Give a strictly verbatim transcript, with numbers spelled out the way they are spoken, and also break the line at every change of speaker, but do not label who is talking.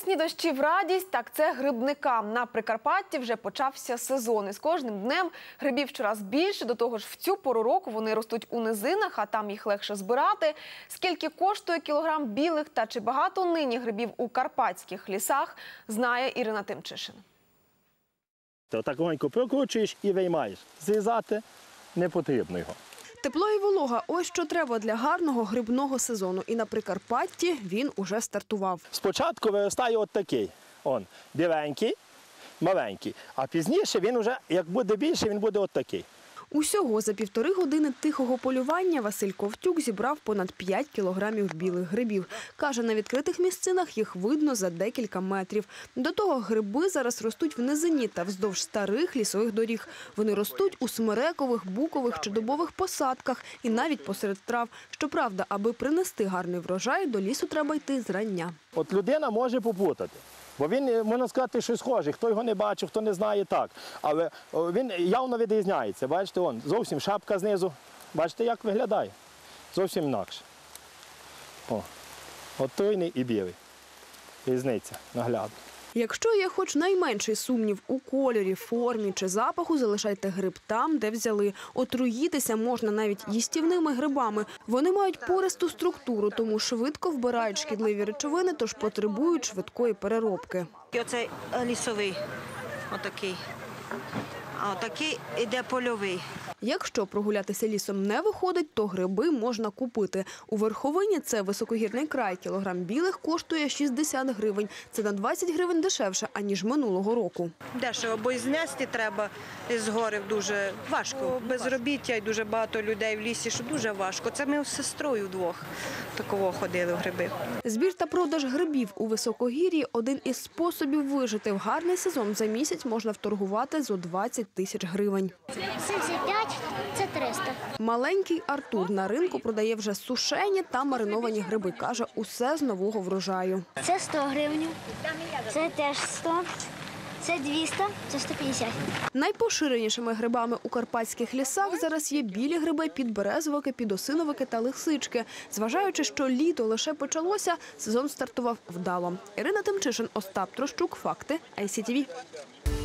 Вересні дощі в радість, так це грибникам. На Прикарпатті вже почався сезон. І з кожним днем грибів щораз більше. До того ж, в цю пору року вони ростуть у низинах, а там їх легше збирати. Скільки коштує кілограм білих та чи багато нині грибів у карпатських лісах, знає Ірина Тимчишин.
Отак легенько прокручуєш і виймаєш. Зрізати не потрібно його.
Тепло і волога – ось що треба для гарного грибного сезону. І на Прикарпатті він уже стартував.
Спочатку виростає от такий, он, біленький, маленький, а пізніше він вже, як буде більше, він буде от такий.
Усього за півтори години тихого полювання Василь Ковтюк зібрав понад п'ять кілограмів білих грибів. Каже, на відкритих місцинах їх видно за декілька метрів. До того гриби зараз ростуть в низині та вздовж старих лісових доріг. Вони ростуть у смерекових, букових чи дубових посадках і навіть посеред трав. Щоправда, аби принести гарний врожай, до лісу треба йти зрання.
От людина може попутати. Бо він, можна сказати, що схожий. Хто його не бачив, хто не знає, так. Але він явно відрізняється. Бачите, он, зовсім шапка знизу. Бачите, як виглядає? Зовсім інакше. О, отруйний і білий. Різниця наглядна.
Якщо є хоч найменший сумнів у кольорі, формі чи запаху, залишайте гриб там, де взяли. Отруїтися можна навіть їстівними грибами. Вони мають пористу структуру, тому швидко вбирають шкідливі речовини, тож потребують швидкої переробки.
Оцей лісовий, отакий, а отакий іде польовий.
Якщо прогулятися лісом не виходить, то гриби можна купити. У Верховині, це високогірний край, кілограм білих коштує шістдесят гривень. Це на двадцять гривень дешевше, аніж минулого року.
Дешево, бо знести треба з гори дуже важко. Безробіття і дуже багато людей в лісі, що дуже важко. Це ми з сестрою вдвох такого ходили в гриби.
Збір та продаж грибів у високогір'ї – один із способів вижити. В гарний сезон за місяць можна вторгувати зо двадцять тисяч гривень.
сімдесят п'ять – це триста.
Маленький Артур на ринку продає вже сушені та мариновані гриби. Каже, усе з нового врожаю.
Це сто гривень, це теж сто, це двісті, це сто п'ятдесят.
Найпоширенішими грибами у карпатських лісах зараз є білі гриби, підберезовики, підосиновики та лисички. Зважаючи, що літо лише почалося, сезон стартував вдало. Ірина Тимчишин, Остап Трощук, Факти, ай сі ті ві.